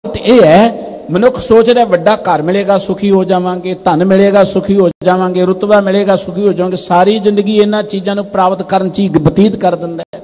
हालत यह है, मनुख सोचदा वड्डा घर मिलेगा सुखी हो जावांगे, धन मिलेगा सुखी हो जावांगे, रुतबा मिलेगा सुखी हो जावांगे, सारी जिंदगी इन्हां चीज़ां नूं प्राप्त करन च ही बतीत कर दिंदा है।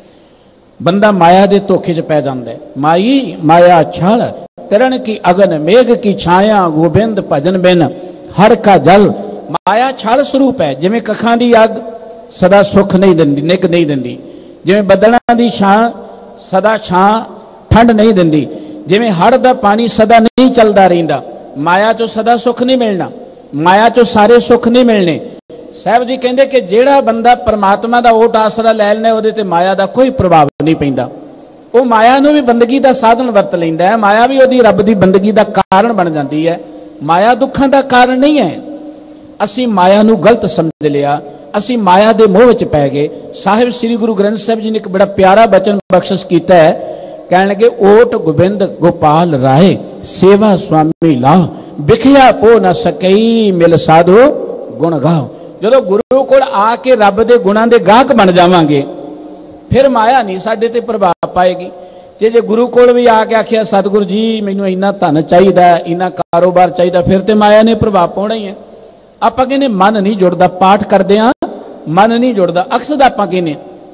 बंदा माया दे धोखे च पै जांदा है। माई माया छल तिरण की अगन, मेघ की छाया गोबिंद भजन बिन हर का जल। माया छल स्वरूप है, जिवें कखां दी अग सदा सुख नहीं दिंदी, निग नहीं दिंदी, जिवें बदलां दी छां सदा छां ठंड नहीं दिंदी, जिवें हड़ दा पानी सदा नहीं चलदा रहिंदा। माया चो सदा सुख नहीं मिलना, माया चो सारे सुख नहीं मिलने। साहब जी कहते कि जेड़ा बंदा परमात्मा का ओट आसरा लै लेना, उहदे ते माया का कोई प्रभाव नहीं पैंदा। वो माया नूं भी बंदगी का साधन वरत लैंदा है, माया भी उहदी रब की बंदगी का कारण बन जाती है। माया दुखां का कारण नहीं है। असीं माया नूं गलत समझ लिया, असीं माया के मोह च पै गए। साहिब श्री गुरु ग्रंथ साहिब जी ने एक बड़ा प्यारा बचन बख्शिश किया है, कह लगे ओट गोबिंद गोपाल राय सेवा स्वामी लाह, बिखिया पो न सकई मिल साधो गुण गाओ। जो गुरु को आके रब के गुणों के गाहक बन जावांगे, फिर माया नहीं साडे ते प्रभाव पाएगी। जे गुरु को भी आके आखिया सतगुरु जी मैनू इन्ना धन चाहिए, इन्ना कारोबार चाहिए, फिर तो माया ने प्रभाव पाना ही है। आप कहने मन नहीं जुड़ता, पाठ करते हैं मन नहीं जुड़ता। अक्सर आप कहने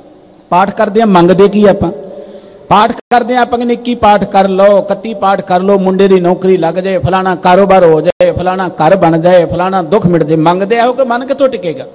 पाठ करते हैं, मंगते की आप पाठ करते हैं, आप कहने 21 पाठ कर लो, 31 पाठ कर लो, मुंडे की नौकरी लग जाए, फलाना कारोबार हो जाए, फलाना घर बन जाए, फलाना दुख मिट जाए। मंगते आओ कि मन कितों टिकेगा।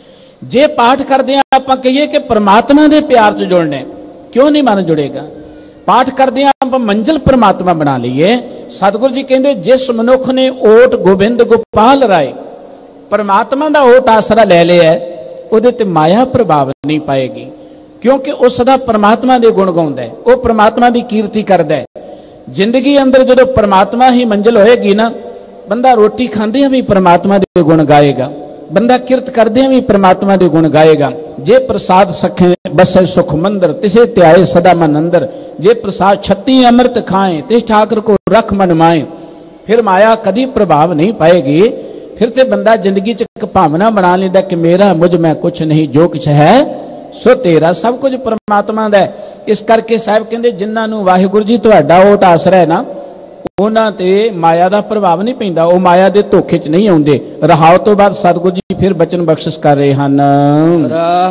जे पाठ करते हैं आप कहिए कि परमात्मा के प्यार च जुड़ने, क्यों नहीं मन जुड़ेगा। पाठ करते हैं आप मंजिल परमात्मा बना लीए। सतगुरु जी कहते जिस मनुख ने ओट गोबिंद गोपाल राय परमात्मा का ओट आसरा ले लिया, उहदे ते माया प्रभाव नहीं पाएगी, क्योंकि वह सदा परमात्मा के गुण गाउंदा है, वह परमात्मा की कीर्ति करता है। जिंदगी अंदर जो परमात्मा ही मंजिल होएगी ना, बंदा रोटी खांदे भी परमात्मा के गुण गाएगा, बंदा किरत करदे भी परमात्मा के गुण गाएगा। जे प्रसाद सखे बसे सुख मंदर, तिसे त्याए सदा मन अंदर। जे प्रसाद 36 अमृत खाए, तिस ठाकर को रख मन माए। फिर माया कभी प्रभाव नहीं पाएगी। फिर तो बंदा जिंदगी च एक भावना बना लेंदा कि मेरा मुझ में कुछ नहीं, जो कुछ है सो तेरा, सब कुछ परमात्मा दा है। इस करके साहब कहते जिन्हां नूं वाहिगुरू जी तुहाडा ओट आसरा है ना, उन्हां ते माया का प्रभाव नहीं पैंदा, वो माया के धोखे च नहीं आउंदे। रहाओ तो बाद सतगुरु जी फिर बचन बख्शिश कर रहे हैं।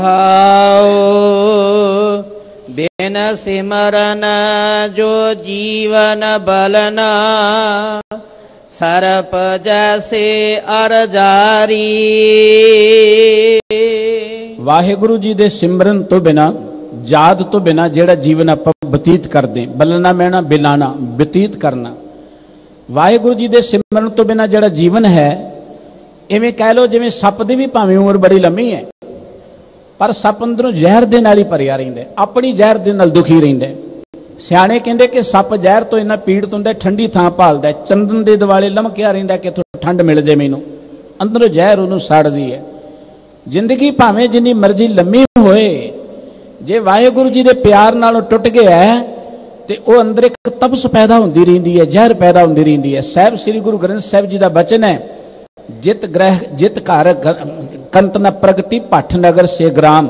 रहाओ बिन सिमरन जो जीवन बलना, सरप जैसे अरजारी। वाहिगुरु जी दे सिमरन तो बिना, याद तो बिना जेड़ा जीवन आप बतीत करते, बलना मैना बिलाना बतीत करना। वाहिगुरु जी दे सिमरन तो बिना जेड़ा जीवन है, इवें कह लो जिवें सप दी भी भावें उम्र बड़ी लंबी है, पर सप अंदरों जहर दे नाल ही भरिया रहिंदा, अपनी जहर दे नाल दुखी रहिंदा। सियाणे कहंदे कि सप जहर तो इन्ना पीड़ित हुंदा, ठंडी थां भालदा, चंदन दे दिवाले लमकिया रहिंदा कि ठंड मिल जाए मैनूं, अंदरों जहर उहनूं साड़दी है। जिंदगी भावें जिन्नी मर्जी लंबी होए, जे वाहिगुरू जी दे प्यार नालों टुट गया है तो वह अंदर एक तपस पैदा होती रहिंदी है, जहर पैदा होती रहिंदी है। साहिब श्री गुरु ग्रंथ साहिब जी का बचन है, जित ग्रह जित घर कंत न प्रगति भट्ठ नगर से ग्राम।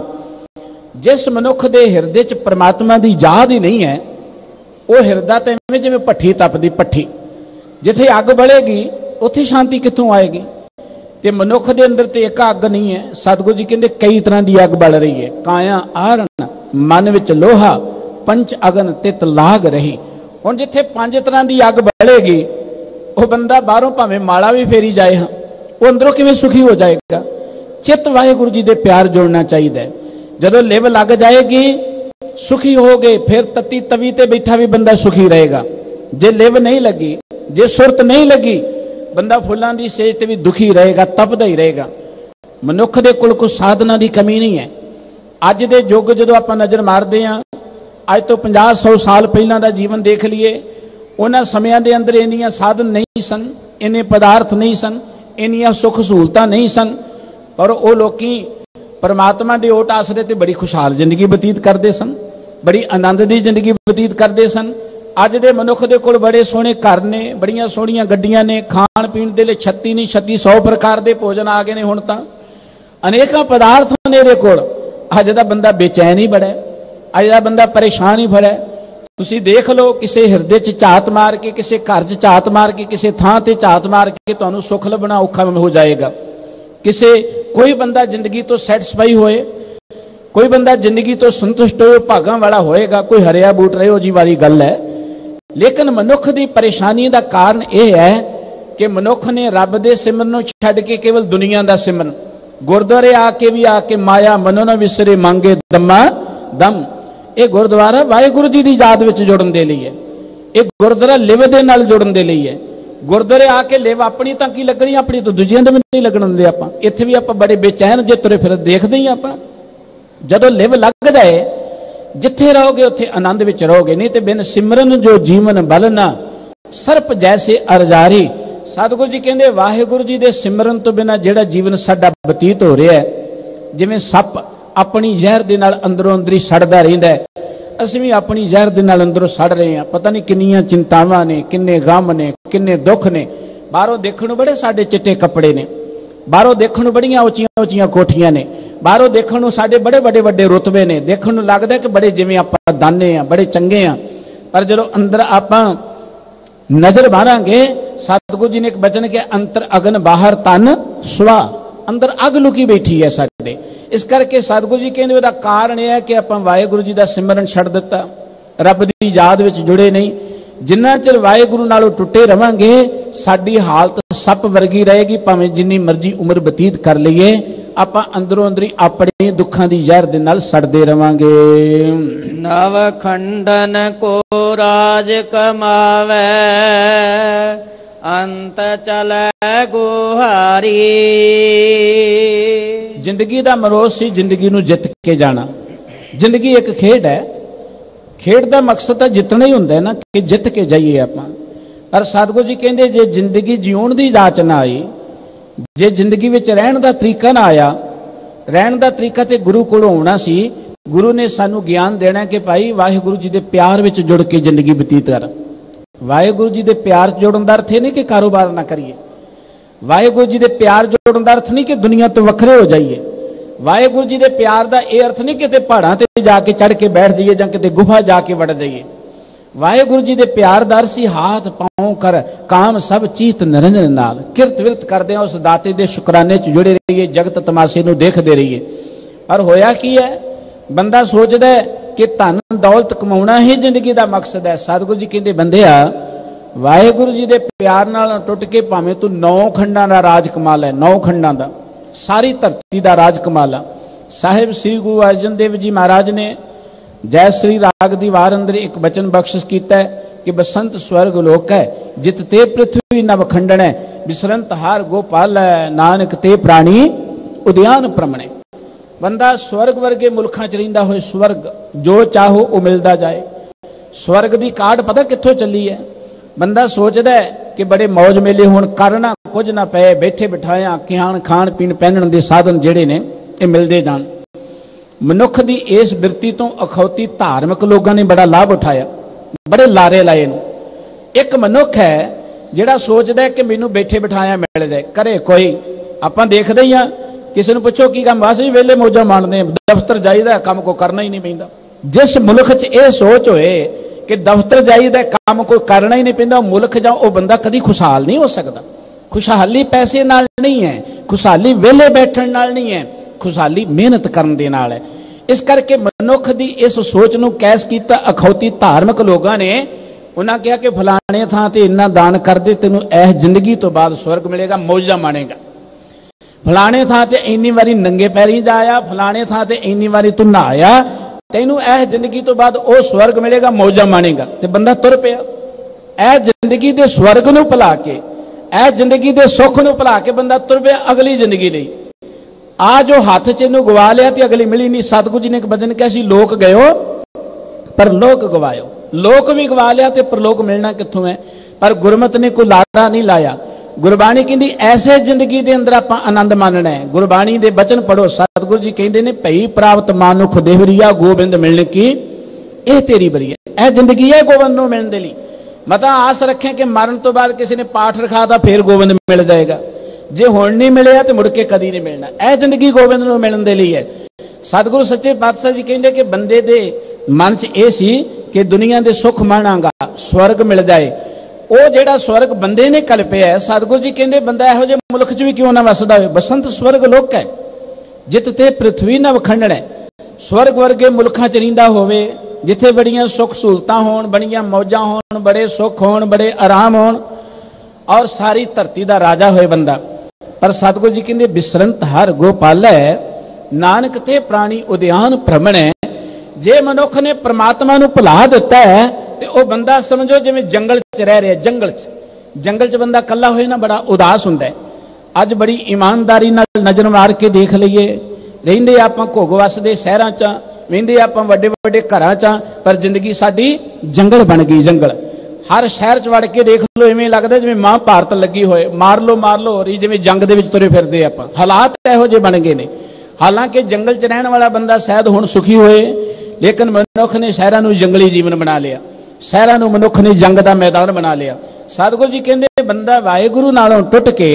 जिस मनुख के हिरदे च परमात्मा की याद ही नहीं है, वह हिरदा तो इवें जिवें भट्ठी तपदी भट्ठी, जिथे अग बलेगी उत्थे शांति कित्थों आएगी। ते मनुख के अंदर तो एक अग नहीं है। सतगुरु जी कहते कई तरह की अग बल रही है, काया आरण मन विच लोहा, पंच अगन तित लाग रही। हुण जिथे 5 तरह की अग बलेगी, वह बंदा बाहरों भावें माला भी फेरी जाए, वो अंदरों किवें सुखी हो जाएगा। चित वाहिगुरू जी दे प्यार जोड़ना चाहिए। जदों लिव लग जाएगी सुखी हो गए, फिर तत्ती तवी ते बैठा भी बंदा सुखी रहेगा। जे लिव नहीं लगी, जे सुरत नहीं लगी, बंदा फुलां दी सेज ते भी दुखी रहेगा, तपदा ही रहेगा। मनुख दे कोल कोई साधना की कमी नहीं है। अज दे युग जदों आपां नज़र मारदे हां, अज तो 50-100 साल पहलां दा जीवन देख लीए, उन्हां समयां दे अंदर इन्नियां साधन नहीं सन, इन्ने पदार्थ नहीं सन, इन्नियां सुख सहूलतां नहीं सन, पर वो लोकी परमात्मा के ओट आसरे ते बड़ी खुशहाल जिंदगी बतीत करते सन, बड़ी आनंद की जिंदगी बतीत करते सन। अज दे मनुख दे कोल बड़े सोहने घर ने, बड़ियां सोहणियां गड्डियां ने, खाण पीण दे लई 36 नहीं 3600 प्रकार के भोजन आ गए ने। हुण तां अनेकां पदार्थ ने इहदे कोल। अज दा बंदा बेचैन ही बड़ा है, अज दा बंदा परेशान ही बड़ा है। ਤੁਸੀਂ ਦੇਖ ਲਓ, ਕਿਸੇ ਹਿਰਦੇ 'ਚ ਝਾਤ ਮਾਰ ਕੇ, ਕਿਸੇ ਘਰ 'ਚ ਝਾਤ ਮਾਰ ਕੇ, ਕਿਸੇ ਥਾਂ ਤੇ ਝਾਤ ਮਾਰ ਕੇ ਤੁਹਾਨੂੰ ਸੁੱਖ ਲੱਭਣਾ ਔਖਾ ਹੋ ਜਾਏਗਾ। ਕੋਈ ਬੰਦਾ ਜ਼ਿੰਦਗੀ ਤੋਂ ਸੈਟੀਸਫਾਈ ਹੋਏ, ਕੋਈ ਬੰਦਾ ਜ਼ਿੰਦਗੀ ਤੋਂ ਸੰਤੁਸ਼ਟ ਹੋਏ, ਭਾਗਾਂ ਵਾਲਾ ਹੋਏਗਾ। ਕੋਈ ਹਰਿਆ ਬੂਟ ਰਹੋ ਜੀ ਵਾਲੀ ਗੱਲ ਹੈ। ਲੇਕਿਨ ਮਨੁੱਖ ਦੀ ਪਰੇਸ਼ਾਨੀ ਦਾ ਕਾਰਨ ਇਹ ਹੈ ਕਿ ਮਨੁੱਖ ਨੇ ਰੱਬ ਦੇ ਸਿਮਰਨ ਨੂੰ ਛੱਡ ਕੇ ਕੇਵਲ ਦੁਨੀਆ ਦਾ ਸਿਮਰਨ, ਗੁਰਦੁਆਰੇ ਆ ਕੇ ਮਾਇਆ ਮਨੋ ਨਾ ਵਿਸਰੇ ਮੰਗੇ ਦਮਾ ਦਮ। ਇਹ ਗੁਰਦੁਆਰਾ ਵਾਹਿਗੁਰੂ ਜੀ ਦੀ ਯਾਦ ਵਿੱਚ ਜੁੜਨ ਦੇ ਲਈ ਹੈ। ਇਹ ਗੁਰਦੁਆਰਾ ਲਿਵ ਦੇ ਨਾਲ ਜੁੜਨ ਦੇ ਲਈ ਹੈ। ਗੁਰਦੁਆਰੇ ਆ ਕੇ ਲਿਵ ਆਪਣੀ ਤਾਂ ਕੀ ਲੱਗਣੀ, ਆਪਣੀ ਤਾਂ ਦੂਜਿਆਂ ਦੇ ਵੀ ਨਹੀਂ ਲੱਗਣ ਦਿੰਦੇ। ਆਪਾਂ ਇੱਥੇ ਵੀ ਆਪਾਂ ਬੜੇ ਬੇਚੈਨ ਜੇ ਤੁਰੇ ਫਿਰ ਦੇਖਦੇ ਹੀ ਆਪਾਂ। ਜਦੋਂ ਲਿਵ ਲੱਗ ਜਾਏ, ਜਿੱਥੇ ਰਹੋਗੇ ਉੱਥੇ ਆਨੰਦ ਵਿੱਚ ਰਹੋਗੇ। ਨਹੀਂ ਤੇ ਬਿਨ ਸਿਮਰਨ ਜੋ ਜੀਵਨ ਬਲਨਾ ਸਰਪ ਜੈਸੇ ਅਰਜਾਰੀ। ਸਤਿਗੁਰੂ ਜੀ ਕਹਿੰਦੇ ਵਾਹਿਗੁਰੂ ਜੀ ਦੇ ਸਿਮਰਨ ਤੋਂ ਬਿਨਾਂ ਜਿਹੜਾ ਜੀਵਨ ਸਾਡਾ ਬਤੀਤ ਹੋ ਰਿਹਾ ਹੈ, ਜਿਵੇਂ ਸੱਪ ਆਪਣੀ ਜ਼ਹਿਰ ਦੇ ਨਾਲ ਅੰਦਰੋਂ ਅੰਦਰੀ ਸੜਦਾ ਰਹਿੰਦਾ ਹੈ, ਅਸੀਂ ਵੀ ਆਪਣੀ ਜ਼ਹਿਰ ਦੇ ਨਾਲ ਅੰਦਰੋਂ ਸੜ ਰਹੇ ਹਾਂ। ਪਤਾ ਨਹੀਂ ਕਿੰਨੀਆਂ ਚਿੰਤਾਵਾਂ ਨੇ, ਕਿੰਨੇ ਗਮ ਨੇ, ਕਿੰਨੇ ਦੁੱਖ ਨੇ। ਬਾਹਰੋਂ ਦੇਖਣ ਨੂੰ ਬੜੇ ਸਾਡੇ ਚਿੱਟੇ ਕੱਪੜੇ ਨੇ, ਬਾਹਰੋਂ ਦੇਖਣ ਨੂੰ ਬੜੀਆਂ ਉੱਚੀਆਂ ਉੱਚੀਆਂ ਕੋਠੀਆਂ ਨੇ, ਬਾਹਰੋਂ ਦੇਖਣ ਨੂੰ ਸਾਡੇ ਬੜੇ ਵੱਡੇ ਰੁਤਬੇ ਨੇ, ਦੇਖਣ ਨੂੰ ਲੱਗਦਾ ਕਿ ਬੜੇ ਜਿਵੇਂ ਆਪਾਂ ਦਾਨੇ ਆ, ਬੜੇ ਚੰਗੇ ਆ। ਪਰ ਜਦੋਂ ਅੰਦਰ ਆਪਾਂ ਨਜ਼ਰ ਮਾਰਾਂਗੇ, ਸਤਿਗੁਰੂ ਜੀ ਨੇ ਇੱਕ ਬਚਨ ਕਿਹਾ, ਅੰਤਰ ਅਗਨ ਬਾਹਰ ਤਨ ਸੁਆ। ਅੰਦਰ ਅੱਗ ਲੁਕੀ ਬੈਠੀ ਹੈ ਸਾਡੇ। ਇਸ ਕਰਕੇ ਸਤਿਗੁਰੂ ਜੀ ਕਹਿੰਦੇ ਉਹਦਾ ਕਾਰਨ ਇਹ ਹੈ ਕਿ ਆਪਾਂ ਵਾਹਿਗੁਰੂ ਜੀ ਦਾ ਸਿਮਰਨ ਛੱਡ ਦਿੱਤਾ, ਰੱਬ ਦੀ ਯਾਦ ਵਿੱਚ ਜੁੜੇ ਨਹੀਂ। ਜਿੰਨਾ ਚਿਰ ਵਾਹਿਗੁਰੂ ਨਾਲੋਂ ਟੁੱਟੇ ਰਵਾਂਗੇ, ਸਾਡੀ ਹਾਲਤ ਸੱਪ ਵਰਗੀ ਰਹੇਗੀ। ਭਾਵੇਂ ਜਿੰਨੀ ਮਰਜ਼ੀ ਉਮਰ ਬਤੀਤ ਕਰ ਲਈਏ, ਆਪਾਂ ਅੰਦਰੋਂ ਅੰਦਰੀ ਆਪਣੇ ਦੁੱਖਾਂ ਦੀ ਜ਼ਹਿਰ ਦੇ ਨਾਲ ਸੜਦੇ ਰਵਾਂਗੇ। ਨਵ ਖੰਡਨ ਕੋ ਰਾਜ ਕਮਾਵੇ, ਅੰਤ ਚਲੇ ਗੁਹਾਰੀ। ਜ਼ਿੰਦਗੀ ਦਾ ਮਰੋਜ਼ ਸੀ ਜ਼ਿੰਦਗੀ ਨੂੰ ਜਿੱਤ ਕੇ ਜਾਣਾ। ਜ਼ਿੰਦਗੀ ਇੱਕ ਖੇਡ ਹੈ। ਖੇਡ ਦਾ ਮਕਸਦ ਤਾਂ ਜਿੱਤਣਾ ਹੀ ਹੁੰਦਾ ਹੈ ਨਾ, ਕਿ ਜਿੱਤ ਕੇ ਜਾਈਏ ਆਪਾਂ। ਪਰ ਸਤਿਗੁਰੂ ਜੀ ਕਹਿੰਦੇ ਜੇ ਜ਼ਿੰਦਗੀ ਜਿਉਣ ਦੀ ਜਾਚ ਨਾ ਆਈ, ਜੇ ਜ਼ਿੰਦਗੀ ਵਿੱਚ ਰਹਿਣ ਦਾ ਤਰੀਕਾ ਨਾ ਆਇਆ, ਰਹਿਣ ਦਾ ਤਰੀਕਾ ਤੇ ਗੁਰੂ ਕੋਲੋਂ ਆਉਣਾ ਸੀ। ਗੁਰੂ ਨੇ ਸਾਨੂੰ ਗਿਆਨ ਦੇਣਾ ਕਿ ਭਾਈ ਵਾਹਿਗੁਰੂ ਜੀ ਦੇ ਪਿਆਰ ਵਿੱਚ ਜੁੜ ਕੇ ਜ਼ਿੰਦਗੀ ਬਤੀਤ ਕਰ। ਵਾਹਿਗੁਰੂ ਜੀ ਦੇ ਪਿਆਰ ਜੁੜਨ ਦਾ ਅਰਥ ਇਹ ਨਹੀਂ ਕਿ ਕਾਰੋਬਾਰ ਨਾ ਕਰੀਏ। ਵਾਹਿਗੁਰੂ ਜੀ ਦੇ ਪਿਆਰ ਜੁੜਨ ਦਾ ਅਰਥ ਨਹੀਂ ਕਿ ਦੁਨੀਆ ਤੋਂ ਵੱਖਰੇ ਹੋ ਜਾਈਏ। ਵਾਹਿਗੁਰੂ ਜੀ ਦੇ ਪਿਆਰ ਦਾ ਇਹ ਅਰਥ ਨਹੀਂ ਕਿਤੇ ਪਹਾੜਾਂ ਤੇ ਜਾ ਕੇ ਚੜ੍ਹ ਕੇ ਬੈਠ ਜਾਈਏ ਜਾਂ ਕਿਤੇ ਗੁਫਾ ਜਾ ਕੇ ਵੜ ਜਾਈਏ। ਵਾਹਿਗੁਰੂ ਜੀ ਦੇ ਪਿਆਰ ਦਾ ਅਰਥ ਹਾਥ ਪਾਉ ਕਰ ਕਾਮ ਸਭ ਚੀਤ ਨਿਰੰਜਨ ਨਾਲ। ਕਿਰਤ ਵਿਰਤ ਕਰਦੇ ਹਾਂ, ਉਸ ਦਾਤੇ ਦੇ ਸ਼ੁਕਰਾਨੇ 'ਚ ਜੁੜੇ ਰਹੀਏ, ਜਗਤ ਤਮਾਸ਼ੇ ਨੂੰ ਦੇਖਦੇ ਰਹੀਏ। ਪਰ ਹੋਇਆ ਕੀ ਹੈ, ਬੰਦਾ ਸੋਚਦਾ ਹੈ ਕਿ ਧਨ ਦੌਲਤ ਕਮਾਉਣਾ ਹੀ ਜ਼ਿੰਦਗੀ ਦਾ ਮਕਸਦ ਹੈ। ਸਤਿਗੁਰੂ ਜੀ ਕਹਿੰਦੇ ਬੰਦਿਆ, ਵਾਹਿਗੁਰੂ ਜੀ ਦੇ ਪਿਆਰ ਨਾਲ ਟੁੱਟ ਕੇ ਭਾਵੇਂ ਤੂੰ 9 ਖੰਡਾਂ ਦਾ ਰਾਜ ਕਮਾ ਲੈ, 9 ਖੰਡਾਂ ਦਾ, ਸਾਰੀ ਧਰਤੀ ਦਾ ਰਾਜ ਕਮਾ ਲਾ। ਸਾਹਿਬ ਸ੍ਰੀ ਗੁਰੂ ਅਰਜਨ ਦੇਵ ਜੀ ਮਹਾਰਾਜ ਨੇ ਜੈ ਸ੍ਰੀ ਰਾਗ ਦੀ ਵਾਰ ਅੰਦਰ ਇੱਕ ਬਚਨ ਬਖਸ਼ਿਸ਼ ਕੀਤਾ ਹੈ ਕਿ ਬਸੰਤ ਸਵਰਗ ਲੋਕ ਹੈ, ਜਿਤ ਤੇ ਪ੍ਰਿਥਵੀ ਨਵ ਖੰਡਣ ਹੈ, ਬਿਸਰੰਤ ਹਾਰ ਗੋਪਾਲ ਹੈ, ਨਾਨਕ ਤੇ ਪ੍ਰਾਣੀ ਉਦਿਆਨ ਪ੍ਰਮਣੇ। ਬੰਦਾ ਸਵਰਗ ਵਰਗੇ ਮੁਲਕਾਂ 'ਚ ਰਹਿੰਦਾ ਹੋਏ, ਸਵਰਗ ਜੋ ਚਾਹੋ ਉਹ ਮਿਲਦਾ ਜਾਏ। ਸਵਰਗ ਦੀ ਕਾਢ ਪਤਾ ਕਿੱਥੋਂ ਚੱਲੀ ਹੈ? ਬੰਦਾ ਸੋਚਦਾ ਹੈ ਕਿ ਬੜੇ ਮੌਜ ਮੇਲੇ ਹੋਣ, ਕਰਨਾ ਕੁਝ ਨਾ ਪਏ, ਬੈਠੇ ਬਿਠਾਇਆ ਖਾਣ ਪੀਣ ਪਹਿਨਣ ਦੇ ਸਾਧਨ ਜਿਹੜੇ ਨੇ ਇਹ ਮਿਲਦੇ ਜਾਣ। ਮਨੁੱਖ ਦੀ ਇਸ ਬਿਰਤੀ ਤੋਂ ਅਖੌਤੀ ਧਾਰਮਿਕ ਲੋਕਾਂ ਨੇ ਬੜਾ ਲਾਭ ਉਠਾਇਆ, ਬੜੇ ਲਾਰੇ ਲਾਏ ਨੂੰ। ਇੱਕ ਮਨੁੱਖ ਹੈ ਜਿਹੜਾ ਸੋਚਦਾ ਕਿ ਮੈਨੂੰ ਬੈਠੇ ਬਿਠਾਇਆ ਮਿਲ ਜਾਏ, ਕਰੇ ਕੋਈ। ਆਪਾਂ ਦੇਖਦੇ ਹੀ ਆ, ਕਿਸੇ ਨੂੰ ਪੁੱਛੋ ਕੀ ਕੰਮ, ਬਸ ਵੇਲੇ ਮੌਜਾਂ ਮਾਣਦੇ, ਦਫ਼ਤਰ ਜਾਈਦਾ, ਕੰਮ ਕੋ ਕਰਨਾ ਹੀ ਨਹੀਂ ਪੈਂਦਾ। ਜਿਸ ਮੁਲਕ 'ਚ ਇਹ ਸੋਚ ਹੋਏ ਕਿ ਦਫ਼ਤਰ ਜਾਈਦਾ, ਕੰਮ ਕੋਈ ਕਰਨਾ ਹੀ ਨਹੀਂ ਪੈਂਦਾ, ਉਹ ਮੁਲਕ ਜਾਂ ਉਹ ਬੰਦਾ ਕਦੀ ਖੁਸ਼ਹਾਲ ਨਹੀਂ ਹੋ ਸਕਦਾ। ਖੁਸ਼ਹਾਲੀ ਪੈਸੇ ਨਾਲ ਨਹੀਂ ਹੈ, ਖੁਸ਼ਹਾਲੀ ਵੇਲੇ ਬੈਠਣ ਨਾਲ ਨਹੀਂ ਹੈ, ਖੁਸ਼ਹਾਲੀ ਮਿਹਨਤ ਕਰਨ ਦੇ ਨਾਲ ਹੈ। ਇਸ ਕਰਕੇ ਮਨੁੱਖ ਦੀ ਇਸ ਸੋਚ ਨੂੰ ਕੈਸ ਕੀਤਾ ਅਖੌਤੀ ਧਾਰਮਿਕ ਲੋਕਾਂ ਨੇ। ਉਹਨਾਂ ਕਿਹਾ ਕਿ ਫਲਾਣੇ ਥਾਂ ਤੇ ਇੰਨਾ ਦਾਨ ਕਰਦੇ, ਤੈਨੂੰ ਇਸ ਜ਼ਿੰਦਗੀ ਤੋਂ ਬਾਅਦ ਸਵਰਗ ਮਿਲੇਗਾ, ਮੌਜਾਂ ਮਾਣੇਗਾ। ਫਲਾਣੇ ਥਾਂ ਤੇ ਇੰਨੀ ਵਾਰੀ ਨੰਗੇ ਪੈਰੀਂ ਜਾਇਆ, ਫਲਾਣੇ ਥਾਂ ਤੇ ਇੰਨੀ ਵਾਰੀ ਤੂੰ ਨਹਾਇਆ, ਤੈਨੂੰ ਇਹ ਜ਼ਿੰਦਗੀ ਤੋਂ ਬਾਅਦ ਉਹ ਸਵਰਗ ਮਿਲੇਗਾ, ਮੌਜਾਂ ਮਾਣੇਗਾ। ਤੇ ਬੰਦਾ ਤੁਰ ਪਿਆ ਇਹ ਜ਼ਿੰਦਗੀ ਦੇ ਸਵਰਗ ਨੂੰ ਭੁਲਾ ਕੇ, ਇਹ ਜ਼ਿੰਦਗੀ ਦੇ ਸੁੱਖ ਨੂੰ ਭੁਲਾ ਕੇ ਬੰਦਾ ਤੁਰ ਪਿਆ ਅਗਲੀ ਜ਼ਿੰਦਗੀ ਲਈ। ਆ ਜੋ ਹੱਥ 'ਚ ਇਹਨੂੰ ਗਵਾ ਲਿਆ ਤੇ ਅਗਲੀ ਮਿਲੀ ਨਹੀਂ। ਸਤਿਗੁਰੂ ਜੀ ਨੇ ਇੱਕ ਬਚਨ ਕਿਹਾ ਸੀ, ਲੋਕ ਗਇਓ ਪਰਲੋਕ ਗਵਾਇਓ। ਲੋਕ ਵੀ ਗਵਾ ਲਿਆ ਤੇ ਪਰਲੋਕ ਮਿਲਣਾ ਕਿੱਥੋਂ ਹੈ? ਪਰ ਗੁਰਮਤਿ ਨੇ ਕੋਈ ਲਾਰਾ ਨਹੀਂ ਲਾਇਆ। ਗੁਰਬਾਣੀ ਕਹਿੰਦੀ ਐਸੇ ਜ਼ਿੰਦਗੀ ਦੇ ਅੰਦਰ ਆਪਾਂ ਆਨੰਦ ਮਾਣਨਾ ਹੈ। ਗੁਰਬਾਣੀ ਦੇ ਬਚਨ ਪੜੋ। ਸਤਿਗੁਰੂ ਜੀ ਕਹਿੰਦੇ ਨੇ, ਭਈ ਪ੍ਰਾਪਤ ਮਾਨੁਖ ਦੇਵਰੀਆ ਗੋਬਿੰਦ ਮਿਲਣ ਕੀ ਇਹ ਤੇਰੀ ਬਰੀਆ। ਇਹ ਜ਼ਿੰਦਗੀ ਹੈ ਗੋਬਿੰਦ ਨੂੰ ਮਿਲਣ ਦੇ ਲਈ। ਮਤਾ ਆਸ ਰੱਖੇ ਕਿ ਮਰਨ ਤੋਂ ਬਾਅਦ ਕਿਸੇ ਨੇ ਪਾਠ ਰਖਾ ਤਾਂ ਫੇਰ ਗੋਬਿੰਦ ਮਿਲ ਜਾਏਗਾ। ਜੇ ਹੁਣ ਨਹੀਂ ਮਿਲਿਆ ਤੇ ਮੁੜ ਕੇ ਕਦੀ ਨਹੀਂ ਮਿਲਣਾ। ਇਹ ਜ਼ਿੰਦਗੀ ਗੋਬਿੰਦ ਨੂੰ ਮਿਲਣ ਦੇ ਲਈ ਹੈ। ਸਤਿਗੁਰੂ ਸੱਚੇ ਪਾਤਸ਼ਾਹ ਜੀ ਕਹਿੰਦੇ ਕਿ ਬੰਦੇ ਦੇ ਮਨ 'ਚ ਇਹ ਸੀ कि दुनिया के सुख माणांगा, स्वर्ग मिल जाए। वो जिहड़ा स्वर्ग बंदे ने कल्पिया है, सतगुरु जी कहते बंदा इहो जिहे मुल्क च भी क्यों ना वसदा होवे। बसंत स्वर्ग लोक है, जित ते पृथ्वी न वखंडण है। स्वर्ग वर्गे मुल्कां च रहिंदा होवे, जिथे बड़ियां सुख सहूलतां होण, बड़ियां मौजां होण, बड़े सुख होण, बड़े आराम होण, और सारी धरती का राजा होए बंदा। पर सतगुरु जी कहते बिसरंत हर गोपाल है, नानक ते प्राणी उद्यान भ्रमण है। जे मनुख ने परमात्मा नूं भुला दिता है तो वह बंदा समझो जिवें जंगल च रह रहा। जंगल च बंदा कल्ला होए ना बड़ा उदास हुंदा है। अज बड़ी ईमानदारी नाल नज़र मार के देख लईए, रहिंदे आपां घुग वसदे शहरां च, वेंदे आपां वड्डे वड्डे घरां च, पर जिंदगी साडी जंगल बन गई। जंगल हर शहर च वड़ के देख लो, इवें लगदा जिवें महाभारत लगी होए, मार लो हो रही, जिवें जंग दे विच तुरे फिरदे आपां। हालात इहो जिहे बन गए ने। हालांकि जंगल च रहण वाला बंदा शायद हुण सुखी होए, लेकिन मनुख ने शहरां नूं जंगली जीवन बना लिया, शहरां नूं मनुख ने जंग दा मैदान बना लिया। सतगुरु जी कहंदे बंदा वाहिगुरू नालों टुट के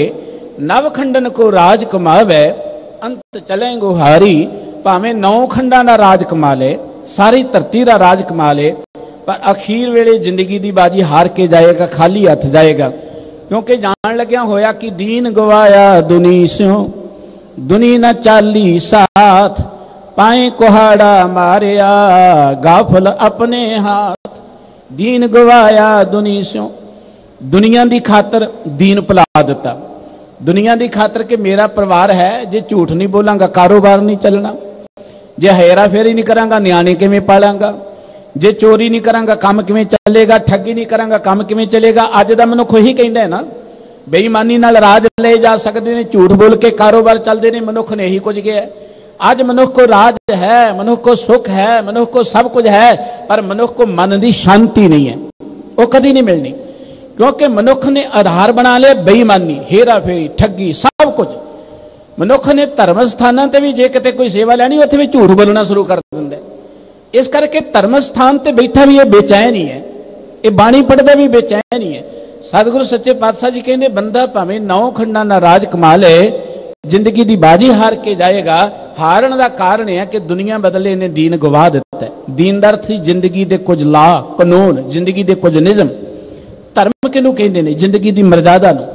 नवखंडन को राज कमावे, अंत चले गुहारी। भावें 9 खंडां दा राज कमा ले, सारी धरती दा राज कमा ले, पर अखीर वेले जिंदगी की बाजी हार के जाएगा, खाली हथ जाएगा। क्योंकि जान लग्या होया कि दीन गवाया दुनी स्यों, दुनी न चाली साथ, पाए कुहाड़ा मारिया गाफल अपने हाथ। दीन गवाया दुनी स्यों, दुनिया की खातर दीन भुला दिता। दुनिया की खातर कि मेरा परिवार है, जे झूठ नहीं बोलांगा कारोबार नहीं चलना, जे हेरा फेरी नहीं करांगा न्याणे किवें पालांगा, जे चोरी नहीं करांगा काम किवें चलेगा, ठगी नहीं करांगा काम किवें चलेगा। अज दा मनुख यही कहंदा है ना, बेईमानी नाल राज ले जा सकते हैं, झूठ बोल के कारोबार चलते हैं। मनुख ने यही कुछ किया। अज मनुख को राज है, मनुख को सुख है, मनुख को सब कुछ है, पर मनुख को मन की शांति नहीं है, वो कभी नहीं मिलनी। क्योंकि मनुख ने आधार बना लिया बेईमानी, हेरा फेरी, ठगी, सब कुछ। मनुख ने धर्म स्थानों पर भी जे किते कोई सेवा लैनी, उत्थे भी झूठ बोलना शुरू कर दिंदा। इस करके धर्म स्थान पर बैठा भी ये बेचैन ही है, ये बाणी पढ़ता भी बेचैन ही है। सतगुरु सच्चे पातशाह जी कहते बंदा भावें 9 खंडां दा राज कमा ले, जिंदगी की बाजी हार के जाएगा। हारन का कारण है कि दुनिया बदले ने दीन गवा दिता है। दीन दा अर्थ सी जिंदगी के कुछ ला कानून, जिंदगी के कुछ नियम। धर्म किनू कहते हैं? जिंदगी की मर्यादा नूं।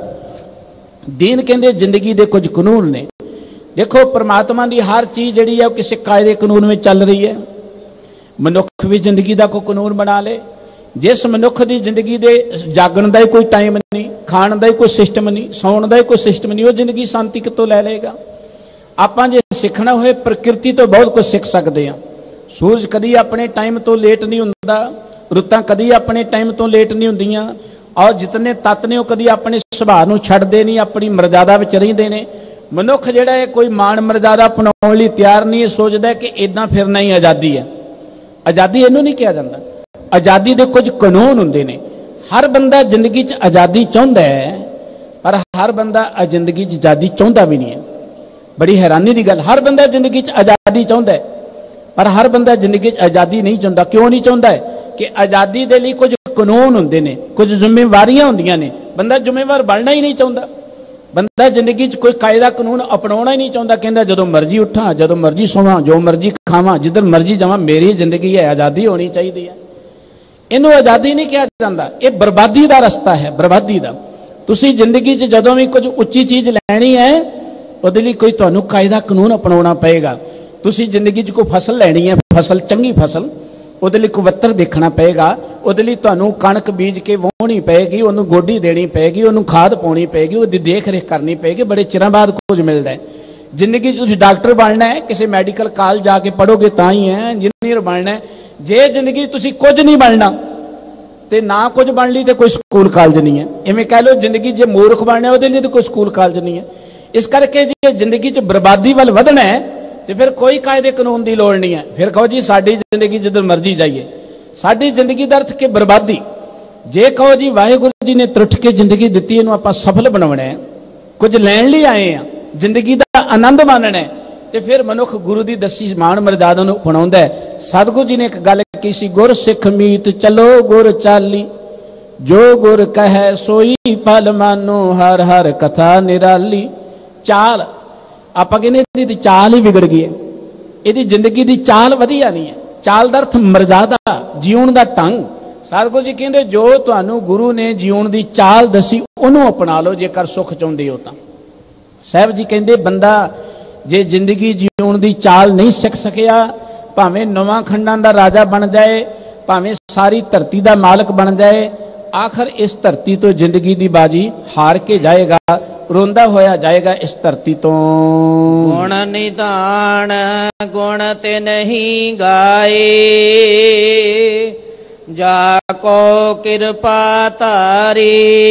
दीन कहते जिंदगी के कुछ कानून ने। देखो परमात्मा की हर चीज जिहड़ी है किसी कायदे कानून में चल रही है। मनुख भी जिंदगी का कोई कानून बना ले। जिस मनुख की जिंदगी दे जागण का कोई टाइम नहीं, खाण का कोई सिस्टम नहीं, सौण का कोई सिस्टम नहीं, वो जिंदगी शांति कितों लै लेगा। आपां जे सीखना होए प्रकृति तो बहुत कुछ सीख सकते हैं। सूरज कदी अपने टाइम तो लेट नहीं हुंदा, रुत्तां कदी अपने टाइम तो लेट नहीं हुंदियां, और जितने तत्त ने वो कदी अपने सुभाਅ नूं छड्डदे नहीं, अपनी मर्यादा विच रहिंदे ने। मनुख जिहड़ा है कोई मान मर्यादा अपनाउण लई तैयार नहीं, सोचदा कि इदां फिरना ही आज़ादी है। आज़ादी इहनूं नहीं कहा जाता। आज़ादी के कुछ कानून हुंदे ने। हर बंदा जिंदगी च आज़ादी चाहुंदा है, पर हर बंदा जिंदगी च आज़ादी चाहुंदा भी नहीं है। बड़ी हैरानी की गल, हर बंदा जिंदगी च आज़ादी चाहुंदा है, पर हर बंदा जिंदगी च आज़ादी नहीं चाहुंदा। क्यों नहीं चाहुंदा है? कि आज़ादी के लिए कुछ कानून हुंदे ने, कुछ जिम्मेवारियां हुंदियां ने। बंदा जिम्मेवार बनना ही नहीं चाहुंदा। बंदा जिंदगी च कोई कायदा कानून अपनाउणा ही नहीं चाहुंदा। कहंदा जदों मर्जी उठा, जदों मर्जी सोवां, जो मर्जी खावां, जिधर मर्जी जावां, मेरी जिंदगी है, आज़ादी होनी चाहिए है। इनू आज़ादी नहीं कहा जाता, ये बर्बादी का रस्ता है, बर्बादी का। तुसी जिंदगी च जदों भी कुछ उच्ची चीज लैनी है, उहदे लई कोई तुहानूं कायदा कानून अपनाउणा पएगा। तुसी जिंदगी च कोई फसल लैनी है, फसल चंगी फसल, उहदे लई कुवत्तर देखना पएगा। उहदे लई तुहानूं कणक बीज के वाहणी पएगी, उहनूं गोडी देनी पएगी, उहनूं खाद पाउणी पएगी, उहदी देख रेख करनी पएगी। बड़े चिरां बाद कुछ मिलदा है। जिंदगी च तुसीं डॉक्टर बनना है, किसी मैडिकल कॉलेज जाके पढ़ोगे तां ही है। इंजीनियर बनना है। जे जिंदगी तुसीं कुछ नहीं बनना ते ना कुछ बन ली तो कोई स्कूल कॉलेज नहीं है। इवें कह लो जिंदगी जे मूर्ख बनना उहदे लई तो कोई स्कूल कॉलेज नहीं है। इस करके जे जिंदगी च बर्बादी वाल वधना है तो फिर कोई कायदे कानून की लोड़ नहीं है। फिर कहो जी साडी जिंदगी जिधर मर्जी जाइए। साडी जिंदगी का अर्थ कि बर्बादी। जे कहो जी वाहिगुरू जी ने त्रुट के जिंदगी दी, इहनूं आपां सफल बनाउणा है, कुछ लैण लई आए हैं, जिंदगी का आनंद माणना है, तो फिर मनुख गुरु की दसी मान मर्यादा नूं अपनाउंदा है। सतगुरु जी ने एक गल की सी, गुर सिख मीत चलो गुर चाली, जो गुर कहे सोई फल मानो, हर हर कथा निराली। चाल आपां कहने इहदी चाल ही बिगड़ गई है, इहदी जिंदगी की चाल वधिया नहीं है। ਚਾਲ ਦਾ ਅਰਥ ਮਰਜ਼ਾਦਾ, ਜਿਉਣ ਦਾ ਢੰਗ। ਸਤਿਗੁਰੂ ਜੀ ਕਹਿੰਦੇ ਜੋ ਤੁਹਾਨੂੰ ਗੁਰੂ ਨੇ ਜਿਉਣ ਦੀ ਚਾਲ ਦੱਸੀ ਉਹਨੂੰ ਅਪਣਾ ਲਓ ਜੇਕਰ ਸੁੱਖ ਚਾਹੁੰਦੇ ਹੋ ਤਾਂ। ਸਾਹਿਬ ਜੀ ਕਹਿੰਦੇ ਬੰਦਾ ਜੇ ਜ਼ਿੰਦਗੀ ਜਿਉਣ ਦੀ ਚਾਲ ਨਹੀਂ ਸਿੱਖ ਸਕਿਆ, ਭਾਵੇਂ 9 ਖੰਡਾਂ ਦਾ ਰਾਜਾ ਬਣ ਜਾਏ, ਭਾਵੇਂ ਸਾਰੀ ਧਰਤੀ ਦਾ ਮਾਲਕ ਬਣ ਜਾਏ, ਆਖਰ ਇਸ ਧਰਤੀ ਤੋਂ ਜ਼ਿੰਦਗੀ ਦੀ ਬਾਜੀ ਹਾਰ ਕੇ ਜਾਏਗਾ, ਰੋਂਦਾ ਹੋਇਆ ਜਾਏਗਾ ਇਸ ਧਰਤੀ ਤੋਂ। ਗੁਣ ਨਿਧਾਨ ਗੁਣ ਤੇ ਨਹੀਂ ਗਾਏ, ਜਾ ਕੋ ਕਿਰਪਾ ਧਾਰੀ।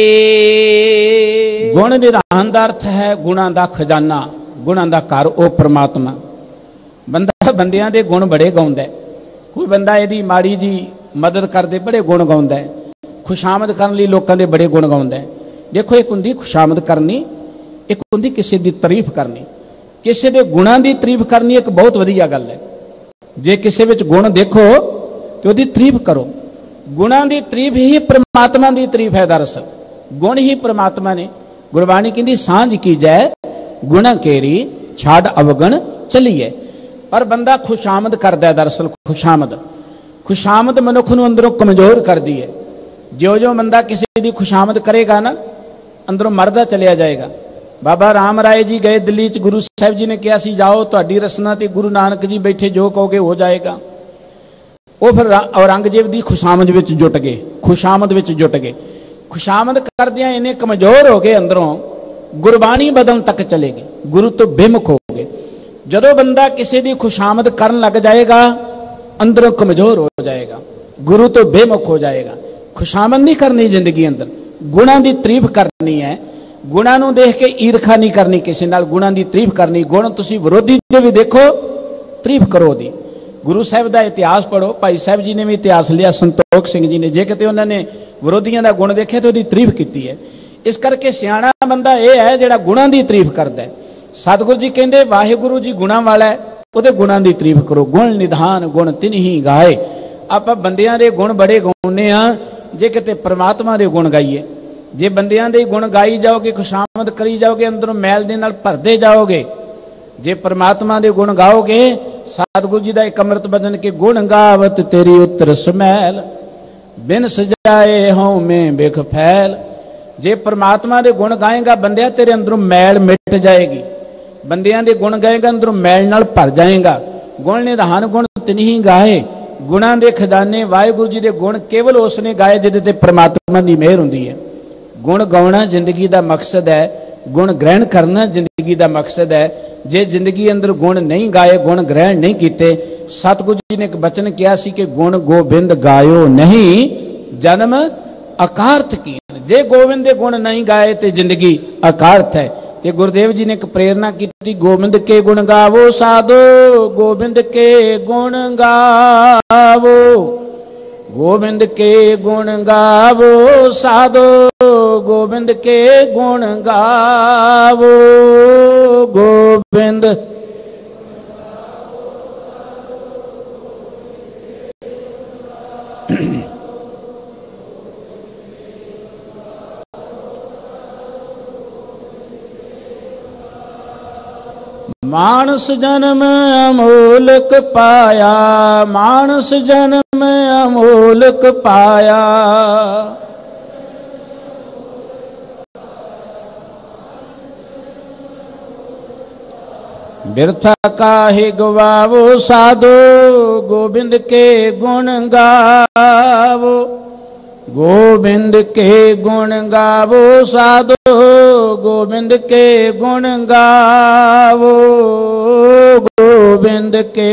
ਗੁਣ ਨਿਧਾਨ ਦਾ ਅਰਥ ਹੈ ਗੁਣਾਂ ਦਾ ਖਜ਼ਾਨਾ, ਗੁਣਾਂ ਦਾ ਘਰ ਉਹ ਪ੍ਰਮਾਤਮਾ। ਬੰਦਾ ਬੰਦਿਆਂ ਦੇ ਗੁਣ ਬੜੇ ਗਾਉਂਦਾ, ਕੋਈ ਬੰਦਾ ਇਹਦੀ ਮਾੜੀ ਜੀ ਮਦਦ ਕਰਦੇ ਬੜੇ ਗੁਣ ਗਾਉਂਦਾ, ਖੁਸ਼ਾਮਦ ਕਰਨ ਲਈ ਲੋਕਾਂ ਦੇ ਬੜੇ ਗੁਣ ਗਾਉਂਦਾ। ਦੇਖੋ ਇੱਕ ਹੁੰਦੀ ਖੁਸ਼ਾਮਦ ਕਰਨੀ, ਇੱਕ ਹੁੰਦੀ ਕਿਸੇ ਦੀ ਤਾਰੀਫ ਕਰਨੀ। ਕਿਸੇ ਦੇ ਗੁਣਾਂ ਦੀ ਤਾਰੀਫ ਕਰਨੀ ਇੱਕ ਬਹੁਤ ਵਧੀਆ ਗੱਲ ਹੈ। ਜੇ ਕਿਸੇ ਵਿੱਚ ਗੁਣ ਦੇਖੋ ਤੇ ਉਹਦੀ ਤਾਰੀਫ ਕਰੋ। ਗੁਣਾਂ ਦੀ ਤਾਰੀਫ ਹੀ ਪ੍ਰਮਾਤਮਾ ਦੀ ਤਾਰੀਫ ਹੈ। ਦਰਅਸਲ ਗੁਣ ਹੀ ਪ੍ਰਮਾਤਮਾ ਨੇ। ਗੁਰਬਾਣੀ ਕਹਿੰਦੀ ਸਾਂਝ ਕੀਜੈ ਗੁਣਾ ਕੇਰੀ ਛੱਡ ਅਵਗਣ ਚਲੀਏ। ਪਰ ਬੰਦਾ ਖੁਸ਼ਾਮਦ ਕਰਦਾ। ਦਰਅਸਲ ਖੁਸ਼ਾਮਦ ਮਨੁੱਖ ਨੂੰ ਅੰਦਰੋਂ ਕਮਜ਼ੋਰ ਕਰਦੀ ਹੈ। ਜਿਉਂ ਬੰਦਾ ਕਿਸੇ ਦੀ ਖੁਸ਼ਾਮਦ ਕਰੇਗਾ ਨਾ, ਅੰਦਰੋਂ ਮਰਦਾ ਚਲਿਆ ਜਾਏਗਾ। ਬਾਬਾ ਰਾਮ ਰਾਏ ਜੀ ਗਏ ਦਿੱਲੀ 'ਚ, ਗੁਰੂ ਸਾਹਿਬ ਜੀ ਨੇ ਕਿਹਾ ਸੀ ਜਾਓ ਤੁਹਾਡੀ ਰਸਨਾ ਤੇ ਗੁਰੂ ਨਾਨਕ ਜੀ ਬੈਠੇ, ਜੋ ਕਹੋਗੇ ਹੋ ਜਾਏਗਾ। ਉਹ ਫਿਰ ਔਰੰਗਜ਼ੇਬ ਦੀ ਖੁਸ਼ਾਮਦ ਵਿੱਚ ਜੁਟ ਗਏ। ਖੁਸ਼ਾਮਦ ਕਰਦਿਆਂ ਇਹਨੇ ਕਮਜ਼ੋਰ ਹੋ ਗਏ, ਅੰਦਰੋਂ ਗੁਰਬਾਣੀ ਬਦਲਣ ਤੱਕ ਚਲੇ ਗਏ, ਗੁਰੂ ਤੋਂ ਬੇਮੁਖ ਹੋ ਗਏ। ਜਦੋਂ ਬੰਦਾ ਕਿਸੇ ਦੀ ਖੁਸ਼ਾਮਦ ਕਰਨ ਲੱਗ ਜਾਏਗਾ, ਅੰਦਰੋਂ ਕਮਜ਼ੋਰ ਹੋ ਜਾਏਗਾ, ਗੁਰੂ ਤੋਂ ਬੇਮੁਖ ਹੋ ਜਾਏਗਾ। ਖੁਸ਼ਾਮਦ ਨਹੀਂ ਕਰਨੀ ਜ਼ਿੰਦਗੀ ਅੰਦਰ, ਗੁਣਾਂ ਦੀ ਤਾਰੀਫ ਕਰਨੀ ਹੈ। ਗੁਣਾਂ ਨੂੰ ਦੇਖ ਕੇ ਈਰਖਾ ਨਹੀਂ ਕਰਨੀ ਕਿਸੇ ਨਾਲ, ਗੁਣਾਂ ਦੀ ਤਾਰੀਫ ਕਰਨੀ। ਗੁਣ ਤੁਸੀਂ ਵਿਰੋਧੀ ਦੇ ਵੀ ਦੇਖੋ, ਤਾਰੀਫ ਕਰੋ ਉਹਦੀ। ਗੁਰੂ ਸਾਹਿਬ ਦਾ ਇਤਿਹਾਸ ਪੜ੍ਹੋ। ਭਾਈ ਸਾਹਿਬ ਜੀ ਨੇ ਵੀ ਇਤਿਹਾਸ ਲਿਆ, ਸੰਤੋਖ ਸਿੰਘ ਜੀ ਨੇ। ਜੇ ਕਿਤੇ ਉਹਨਾਂ ਨੇ ਵਿਰੋਧੀਆਂ ਦਾ ਗੁਣ ਦੇਖਿਆ ਤਾਂ ਉਹਦੀ ਤਾਰੀਫ ਕੀਤੀ ਹੈ। ਇਸ ਕਰਕੇ ਸਿਆਣਾ ਬੰਦਾ ਇਹ ਹੈ ਜਿਹੜਾ ਗੁਣਾਂ ਦੀ ਤਾਰੀਫ ਕਰਦਾ ਹੈ। ਸਤਿਗੁਰੂ ਜੀ ਕਹਿੰਦੇ ਵਾਹਿਗੁਰੂ ਜੀ ਗੁਣਾਂ ਵਾਲਾ ਹੈ, ਉਹਦੇ ਗੁਣਾਂ ਦੀ ਤਾਰੀਫ ਕਰੋ। ਗੁਣ ਨਿਧਾਨ ਗੁਣ ਤਿਨਹੀ ਗਾਏ। ਆਪਾਂ ਬੰਦਿਆਂ ਦੇ ਗੁਣ ਬੜੇ ਗਾਉਂਦੇ ਆ, ਜੇ ਕਿਤੇ ਪ੍ਰਮਾਤਮਾ ਦੇ ਗੁਣ ਗਾਈਏ। ਜੇ ਬੰਦਿਆਂ ਦੇ ਗੁਣ ਗਾਈ ਜਾਓਗੇ, ਖੁਸ਼ਾਮਦ ਕਰੀ ਜਾਓਗੇ, ਅੰਦਰੋਂ ਮੈਲ ਦੇ ਨਾਲ ਭਰਦੇ ਜਾਓਗੇ। ਜੇ ਪ੍ਰਮਾਤਮਾ ਦੇ ਗੁਣ ਗਾਓਗੇ, ਸਤਿਗੁਰੂ ਜੀ ਦਾ ਇੱਕ ਅੰਮ੍ਰਿਤ ਬਚਨ ਕਿ ਗੁਣ ਗਾਵਤ ਤੇਰੀ ਉਤਰ ਸਮੈਲ, ਬਿਨ ਸਜਾਏ ਹਉ ਮੈਂ ਬਿਖ ਫੈਲ। ਜੇ ਪ੍ਰਮਾਤਮਾ ਦੇ ਗੁਣ ਗਾਏਗਾ ਬੰਦਿਆ, ਤੇਰੇ ਅੰਦਰੋਂ ਮੈਲ ਮਿਟ ਜਾਏਗੀ। ਬੰਦਿਆਂ ਦੇ ਗੁਣ ਗਾਏਗਾ, ਅੰਦਰੋਂ ਮੈਲ ਨਾਲ ਭਰ ਜਾਏਗਾ। ਗੁਣ ਨਿਧਾਨ ਗੁਣ ਤਿਨਹੀ ਗਾਏ। ਗੁਣਾਂ ਦੇ ਖਜ਼ਾਨੇ ਵਾਹਿਗੁਰੂ ਜੀ ਦੇ ਗੁਣ ਕੇਵਲ ਉਸ ਨੇ ਗਾਏ ਜਿਹਦੇ ਤੇ ਪ੍ਰਮਾਤਮਾ ਦੀ ਮਿਹਰ ਹੁੰਦੀ ਹੈ। ਗੁਣ ਗਾਉਣਾ ਜ਼ਿੰਦਗੀ ਦਾ ਮਕਸਦ ਹੈ, ਗੁਣ ਗ੍ਰਹਿਣ ਕਰਨਾ ਜ਼ਿੰਦਗੀ ਦਾ ਮਕਸਦ ਹੈ। ਜੇ ਜ਼ਿੰਦਗੀ ਅੰਦਰ ਗੁਣ ਨਹੀਂ ਗਾਏ, ਗੁਣ ਗ੍ਰਹਿਣ ਨਹੀਂ ਕੀਤੇ, ਸਤਿਗੁਰੂ ਜੀ ਨੇ ਇੱਕ ਬਚਨ ਕਿਹਾ ਸੀ ਕਿ ਗੁਣ ਗੋਬਿੰਦ ਗਾਇਓ ਨਹੀਂ, ਜਨਮ ਅਕਾਰਥ ਕੀ। ਜੇ ਗੋਬਿੰਦ ਦੇ ਗੁਣ ਨਹੀਂ ਗਾਏ ਤੇ ਜ਼ਿੰਦਗੀ ਅਕਾਰਥ ਹੈ। ਤੇ ਗੁਰਦੇਵ ਜੀ ਨੇ ਇੱਕ ਪ੍ਰੇਰਨਾ ਕੀਤੀ, ਗੋਬਿੰਦ ਕੇ ਗੁਣ ਗਾਵੋ ਸਾਧੋ, ਗੋਬਿੰਦ ਕੇ ਗੁਣ ਗਾਵੋ, ਗੋਬਿੰਦ ਕੇ ਗੁਣ ਗਾਵੋ ਸਾਧੋ, ਗੋਬਿੰਦ ਕੇ ਗੁਣ ਗਾਵੋ। ਗੋਬਿੰਦ मानस जन्म अमोलक पाया, मानस जन्म अमोलक पाया। बिरथा काहे गवावो साधो, गोविंद के गुण गावो, गोविंद के गुण गावो साधो, गोविंद के गुण गावो, गोविंद के।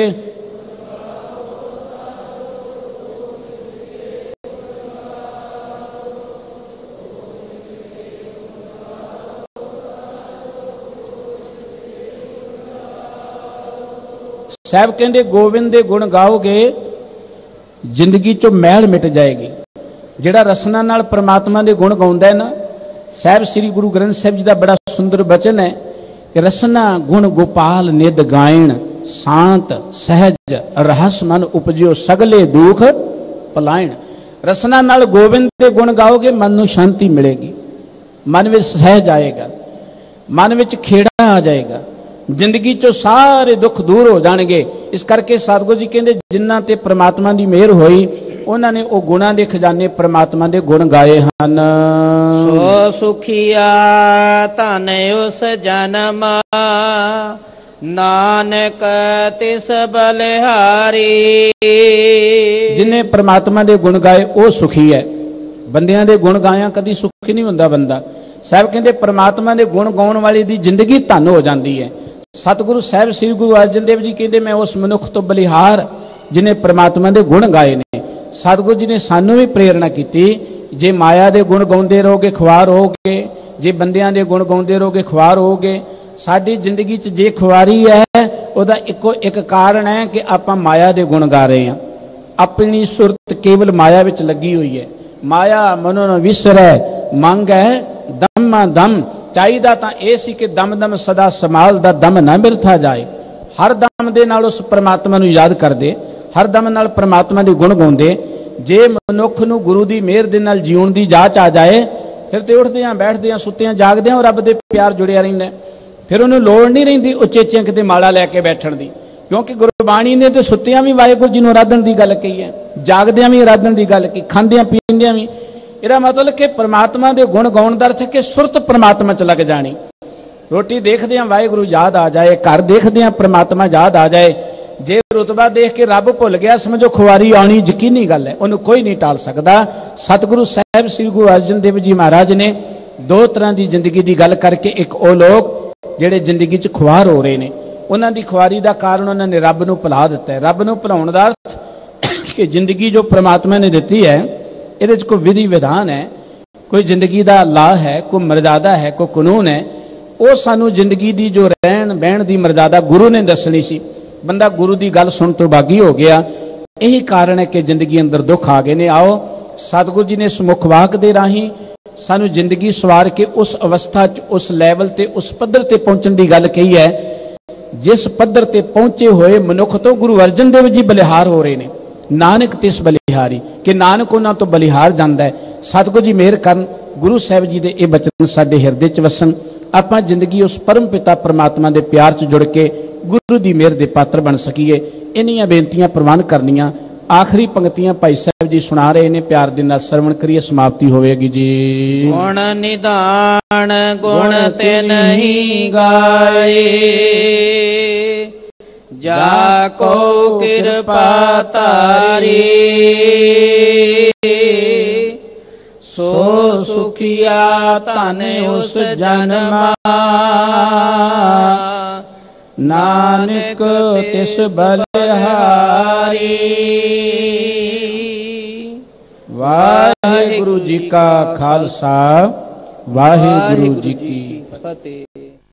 साहब कहते गोविंद के गुण गाओगे जिंदगी चो मैल मिट जाएगी। ਜਿਹੜਾ ਰਸਨਾ ਨਾਲ परमात्मा ਦੇ ਗੁਣ ਗਾਉਂਦਾ ਹੈ ਨਾ, ਸਾਹਿਬ ਸ੍ਰੀ ਗੁਰੂ ਗ੍ਰੰਥ ਸਾਹਿਬ ਜੀ ਦਾ ਬੜਾ ਸੁੰਦਰ ਬਚਨ ਹੈ ਕਿ ਰਸਨਾ ਗੁਣ ਗੋਪਾਲ ਨਿਦ ਗਾਇਣ, ਸ਼ਾਂਤ ਸਹਿਜ ਰਹਸ ਮਨ ਉਪਜਿਓ ਸਗਲੇ ਦੁਖ ਪਲਾਇਣ। ਰਸਨਾ ਨਾਲ ਗੋਬਿੰਦ ਦੇ ਗੁਣ ਗਾਓਗੇ, ਮਨ ਨੂੰ ਸ਼ਾਂਤੀ ਮਿਲੇਗੀ, ਮਨ ਵਿੱਚ ਸਹਿਜ ਆਏਗਾ, ਮਨ ਵਿੱਚ ਖੇੜਾ ਆ ਜਾਏਗਾ, जिंदगी चो सारे दुख दूर हो जाएंगे। इस करके सतगुरु जी कहते जिन्हां ते परमात्मा की मेहर होई उन्होंने वो गुणों के खजाने परमात्मा के गुण गाए हैं। सो सुखिया धन उस जन्म नानक तिस बलिहारी। जिन्हें परमात्मा के गुण गाए वो सुखी है। बंदियां दे गुण गाया कदी सुखी नहीं हुंदा बंदा। साहब कहते परमात्मा के गुण गाउण वाले की जिंदगी धन हो जाती है। सतगुरु साहब श्री गुरु अर्जन देव जी कहते मैं उस मनुख तो बलिहार जिन्हें परमात्मा के गुण गाए ने। सतगुरु जी ने सानू भी प्रेरणा की जे माया के गुण गाउंदे रहोगे खुआर होगे, जे बंदियां दे गुण गाउंदे रहोगे खुआर होगे। साडी जिंदगी च जे खुआरी है उहदा इक्को एक कारण है कि आपां माया के गुण गा रहे हैं। अपनी सुरत केवल माया विच लगी हुई है। माया मनो न विसरै मंग है दम दम। चाहिदा तां इह सी कि दम दम सदा समाल दा दम ना मिलता जाए। हर दम दे नाल उस परमात्मा नूं याद करदे, हर दम नाल परमात्मा दे गुण गाउंदे। जे मनुख नूं गुरु दी मेहर दे नाल जीउण दी जाच आ जाए फिर ते उठदियां बैठदियां सुत्तियां जागदियां रब दे प्यार जुड़िया रहिंदा। फिर उन्हें लोड़ नहीं रहिंदी उचेचियां किते माला लैके बैठण दी, क्योंकि गुरबाणी ने तो सुत्तियां भी वाहिगुरू जी नूं आराधन की गल कही है, जागदियां भी आराधन की गल की, खांदियां पींदियां भी। इहदा मतलब कि परमात्मा के गुण गाउण दा अर्थ है कि सुरत परमात्मा च लग जानी। रोटी देखदियां वाहिगुरू याद आ जाए, घर देखदियां परमात्मा याद आ जाए। जे रुतबा देख के रब भुल गया समझो खुआरी आनी यकीनी गल है, उन्हें कोई नहीं टाल सकता। सतगुरु साहब श्री गुरु अर्जन देव जी महाराज ने दो तरह की जिंदगी की गल करके, एक वो लोग जिहड़े जिंदगी च खुआर हो रहे हैं उन्हां दी खुआरी का कारण उन्होंने रब नूं भुला दिता है। रब नूं भुलाउण दा अर्थ कि जिंदगी जो परमात्मा ने दी है इहदे च कोई विधि विधान है, कोई जिंदगी का ला है, कोई मर्यादा है, कोई कानून है। वो सानू जिंदगी की जो रहन बहन की मर्यादा गुरु ने दसनी सी। बंदा गुरु की गल सुन तो बागी हो गया। यही कारण है कि जिंदगी अंदर दुख आ गए ने। आओ सतगुरु जी ने इस मुखवाक दे राही सानू जिंदगी सवार के उस अवस्था च उस लैवल ते उस पद्धर ते पहुंचण की गल कही है जिस पद्धर ते पहुंचे हुए मनुख तो गुरु अर्जन देव जी बलिहार हो रहे हैं। नानक तिस बलिहारी कि नानक उन्हां तो बलिहार जांदा है। सतगुरु जी मेहर करन, गुरु साहब जी दे ये बचन साडे हिरदे च वसन। आपां जिंदगी उस परम पिता परमात्मा दे प्यार च जुड़ के गुरु दी मेहर दे पात्र बन सकीए। इन्नियां बेनतियां प्रवान करनियां। आखिरी पंक्तियां भाई साहब जी सुना रहे ने, प्यार दे नाल श्रवण करिए, समाप्ति होवेगी जी। गुण निधान गुण ते नहीं गाए, जाको कृपा तारी। सो सुखिया धन उस जन्मा, नानक तिस बलिहारी। वाहिगुरु जी का खालसा, वाहिगुरु जी की फतेह।